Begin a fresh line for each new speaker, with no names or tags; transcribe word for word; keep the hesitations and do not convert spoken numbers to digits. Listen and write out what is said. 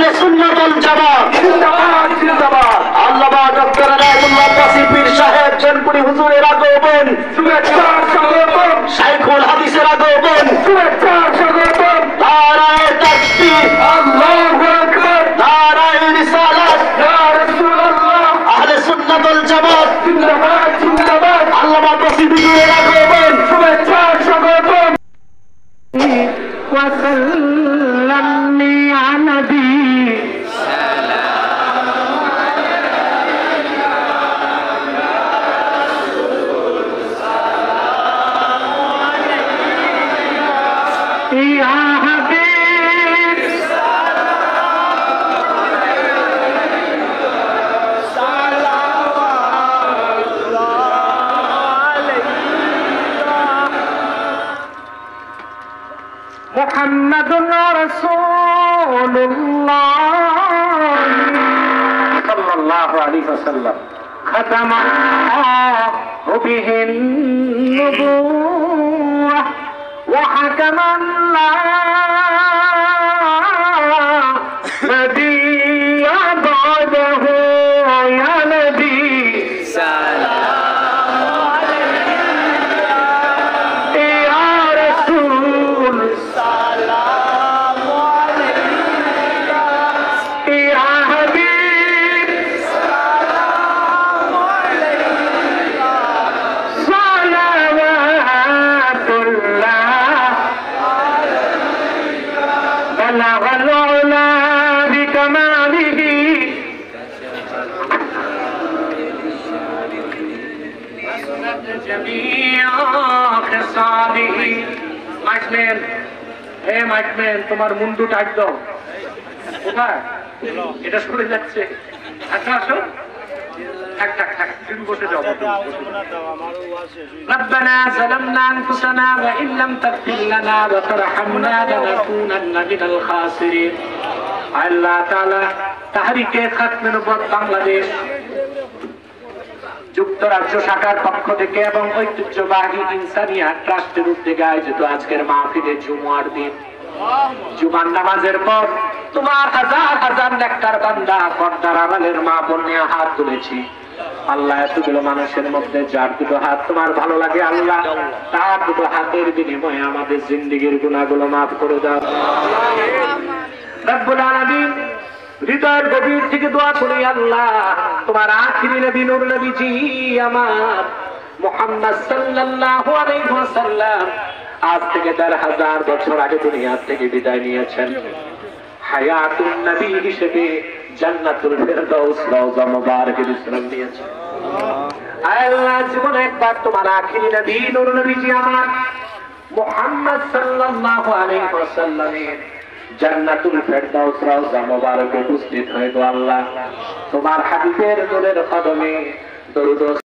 আহলে সুন্নাত ওয়াল জামাত জিন্দাবাদ জিন্দাবাদ। আল্লামা ডক্টর রায়মুল্লাহ আব্বাসী পীর সাহেব জনপুরি হুজুরের আগমন, শুভেচ্ছা স্বাগতম। শাইখুল হাদিসের আগমন, শুভেচ্ছা স্বাগতম। নারায়ে তাকবীর, আল্লাহু আকবার। নারায়ে রিসালাত, ইয়া রাসূলুল্লাহ। আহলে সুন্নাত ওয়াল জামাত জিন্দাবাদ জিন্দাবাদ। আল্লামা আব্বাসী হুজুরের আগমন, শুভেচ্ছা স্বাগতম। وسلمني على نبي يا حبيب محمد رسول الله صلى الله عليه وسلم ختم الله به النبوة وحكم الله نبي بعده يا نبي سلام عليك يا رسول سلام عليك يا حبيب سلام عليك صلوات الله بلغ العلا بكماله جميع خصاله মাইকম্যান, হে মাইকম্যান, তোমার মুন্ডু টাইট দাও। কোথায় এটা সরে যাচ্ছে? আচ্ছা আসো, থাক থাক থাক, তুমি বসে যাও। ربنا ظلمنا أنفسنا وإن لم تغفر لنا وترحمنا لنكونن من الخاسرين। আল্লাহ তাআলা তাহরিকে খাতমে নবুয়ত বাংলাদেশ যুক্তরাজ্য শাখার পক্ষ থেকে এবং ঐতিহ্যবাহী ইনসানিয়া ট্রাস্টের উদ্যোগে আয়োজিত আজকের মাহফিলে জুমার দিন, জুমার নামাজের পর তোমার হাজার হাজার নেককার বান্দা পর্দার আড়ালের মা বোন নিয়ে হাত তুলেছি। আল্লাহ, এতগুলো মানুষের মধ্যে যার দুটো হাত তোমার ভালো লাগে আল্লাহ, তার দুটো হাতের বিনিময়ে আমাদের জিন্দেগির গুনাহগুলো মাফ করে দাও রব্বুল আলামিন। হৃদয়ের গভীর থেকে দোয়া করি আল্লাহ, তোমার আখিরি নবী নূর নবীজি আমার মুহাম্মদ সাল্লাল্লাহু আলাইহি ওয়াসাল্লাম আজ থেকে দেড় হাজার বছর আগে দুনিয়া থেকে বিদায় নিয়েছেন। হায়াতুন নবী হিসেবে জান্নাতুল ফেরদাউস রওজা মুবারকে বিশ্রাম নিয়েছেন। আল্লাহ, জীবনে একবার তোমার আখিরি নবী নূর নবীজি আমার মুহাম্মদ সাল্লাল্লাহু আলাইহি ওয়াসাল্লামের জান্নাতুল ফেরদাউস রওজা মুবারকে উপস্থিত হয়ে গো আল্লাহ, তোমার হাবিবের নূরের কদমে দরুদ